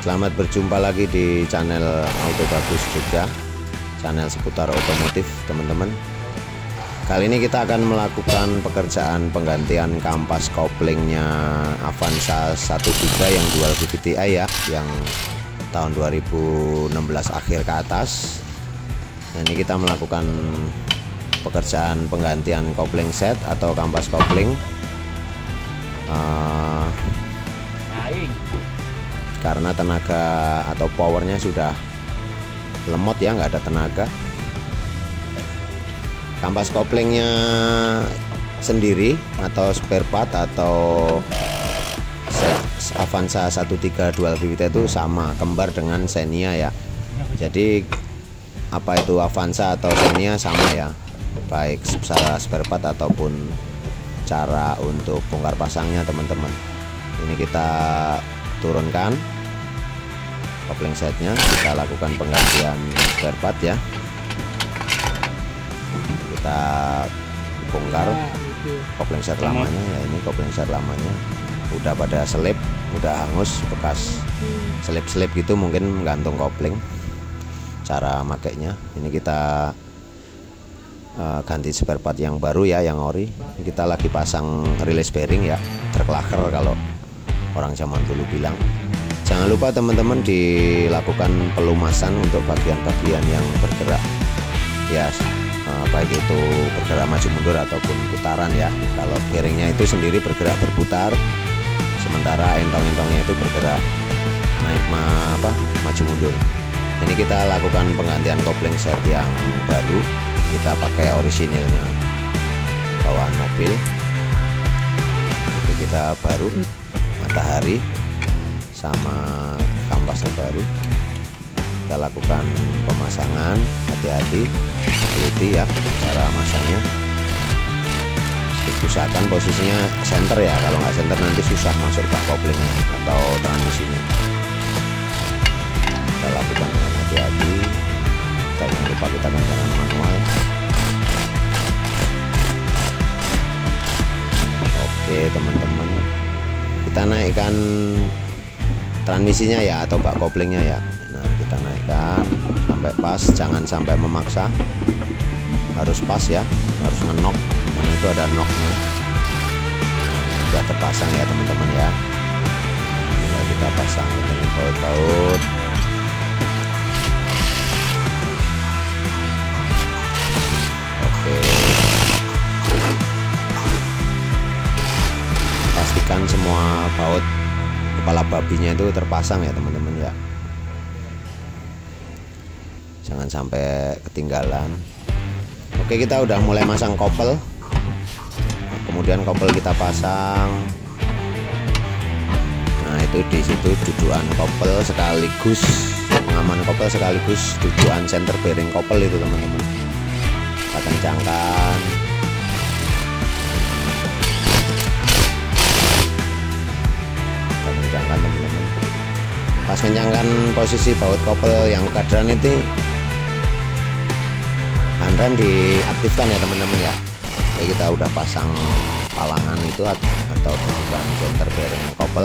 Selamat berjumpa lagi di channel Auto Bagus Jogja, channel seputar otomotif teman-teman. Kali ini kita akan melakukan pekerjaan penggantian kampas koplingnya Avanza 13 yang dual VVT-i ya, yang tahun 2016 akhir ke atas. Nah, ini kita melakukan pekerjaan penggantian kopling set atau kampas kopling karena tenaga atau powernya sudah lemot ya, nggak ada tenaga. Kampas koplingnya sendiri atau spare part atau set Avanza 13 dual VVT itu sama, kembar dengan Xenia ya. Jadi apa itu Avanza atau Xenia sama ya, baik secara spare part ataupun cara untuk bongkar pasangnya teman-teman. Ini kita turunkan kopling setnya, kita lakukan penggantian spare part ya. Kita bongkar kopling set lamanya ya, ini kopling set lamanya udah pada selip, udah hangus, bekas selip-selip gitu mungkin menggantung kopling. Cara makainya ini kita ganti spare part yang baru ya, yang ori. Kita lagi pasang release bearing ya, terklaker kalau orang zaman dulu bilang. Jangan lupa teman-teman dilakukan pelumasan untuk bagian-bagian yang bergerak ya, baik itu bergerak maju mundur ataupun putaran ya. Kalau bearingnya itu sendiri bergerak berputar, sementara entong-entongnya itu bergerak naik maju mundur. Ini kita lakukan penggantian kopling set yang baru, kita pakai orisinilnya bawaan mobil. Itu kita baru matahari sama kampasnya baru. Kita lakukan pemasangan, hati-hati, teliti ya cara masangnya. Usahakan posisinya center ya, kalau nggak center nanti susah masuk ke koplingnya atau transmisinya. Kita lakukan dengan hati-hati, jangan lupa kita menggunakan manual. Oke teman-teman, kita naikkan transmisinya ya atau bak koplingnya ya. Nah, kita naikkan sampai pas, jangan sampai memaksa, harus pas ya, harus ngenok, karena itu ada knocknya. Sudah terpasang ya teman-teman ya. Tinggal kita pasang dengan baut-baut. Oke, pastikan semua baut kepala babinya itu terpasang ya teman-teman ya, jangan sampai ketinggalan. Oke, kita udah mulai masang kopel, kemudian kopel kita pasang. Nah, itu di situ dudukan kopel sekaligus pengaman kopel sekaligus dudukan center bearing kopel itu teman-teman. Kita kencangkan. Teman-teman, pas kencangkan posisi baut kopel yang kadran itu, handrem diaktifkan ya teman-teman ya. Jadi kita udah pasang palangan itu atau dudukan center bearing kopel.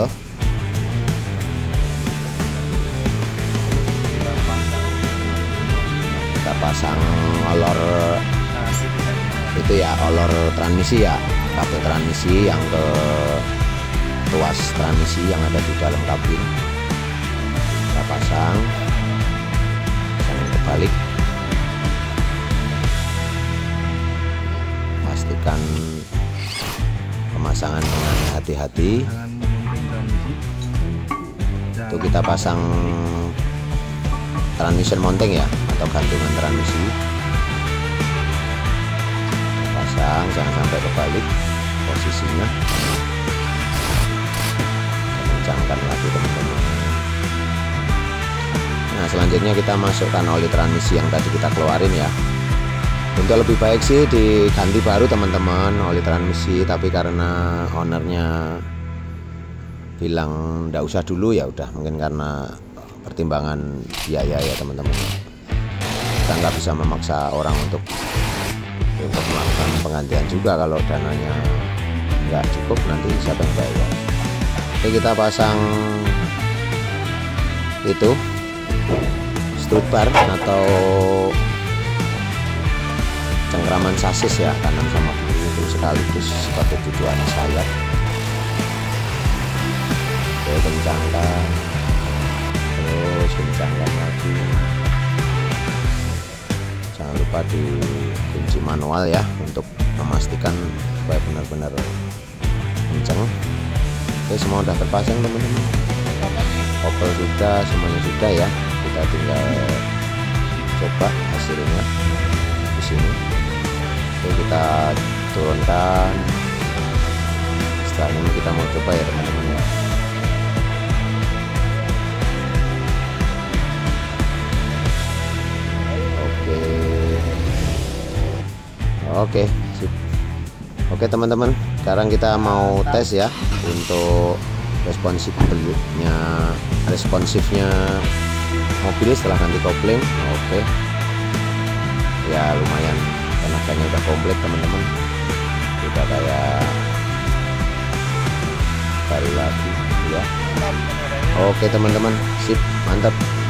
Kita pasang olor itu ya, olor transmisi ya, kabel transmisi yang ke ruas transmisi yang ada di dalam kabin. Kita pasang, jangan kebalik. Pastikan pemasangan dengan hati-hati. Itu kita pasang transmission mounting ya, atau gantungan transmisi. Pasang, jangan sampai kebalik posisinya. Kencangkan lagi teman-teman. Nah, selanjutnya kita masukkan oli transmisi yang tadi kita keluarin ya. Untuk lebih baik sih diganti baru teman-teman oli transmisi, tapi karena ownernya bilang nggak usah dulu ya udah, mungkin karena pertimbangan biaya ya teman-teman. Kita nggak bisa memaksa orang untuk melakukan penggantian juga, kalau dananya nggak cukup nanti siapa yang bayar. Oke, kita pasang itu strut bar atau cengkraman sasis ya, kanan sama kiri itu sekaligus sebagai tujuan sayap. Oke, kencangkan, terus kencangkan lagi. Jangan lupa dikunci manual ya untuk memastikan supaya benar-benar kencang. Oke, semua udah terpasang teman-teman. Kopel sudah, semuanya sudah ya. Kita tinggal coba hasilnya di sini. Oke, kita turunkan. Setelah ini kita mau coba ya teman-teman ya. Oke, sip. Oke teman-teman, sekarang kita mau tes ya untuk responsifnya mobil setelah ganti kopling. Oke, ya lumayan, tenaganya udah komplit teman-teman, udah kayak baru lagi ya. Oke teman-teman, sip, mantap.